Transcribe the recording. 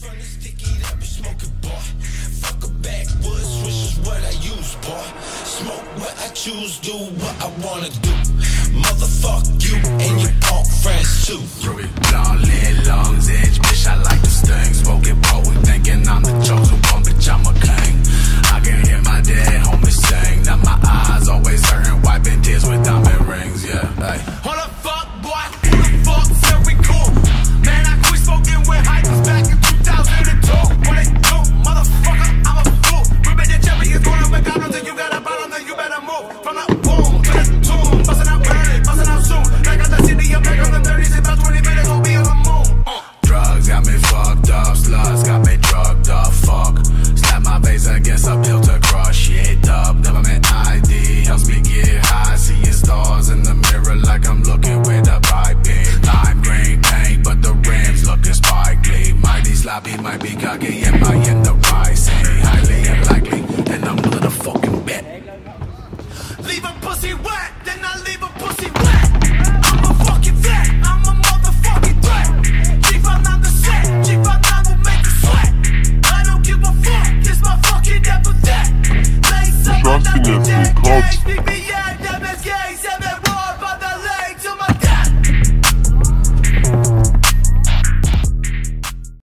from the sticky that be smoking, boy. Fuck a backwoods, which is what I use, boy. Smoke what I choose, do what I wanna do. Motherfuck you and your punk friends too. Ruby, long lit, lungs, edge, bitch, I like this thing. Smoking potent, thinking I'm the chosen one, bitch, I'm a king. I can hear my dead homies sing. Now my eyes always hurting, wiping tears with diamond rings, yeah. Hey. Hold up, fuck, boy, who the fuck said we cool? Man, I quit smoking with hypers back in 2002. What it do, motherfucker, I'm a fool. Ripping the champions, going to McDonald's, and you got a bottom, then you better move. From the boom to the tomb, busting out early, busting out soon. Like I got the city, I'm back on the 30s, about 20 minutes, we'll be on the moon. Drugs got me fucked up, sluts got me drugged up, fuck. Slap my face against a pill to crush shit up. Government ID helps me get high, seeing stars in the mirror like I'm looking with a pipe in. Lime green paint, but the rims looking sparkly. Mighty sloppy, might be cocky, am I in the right scene?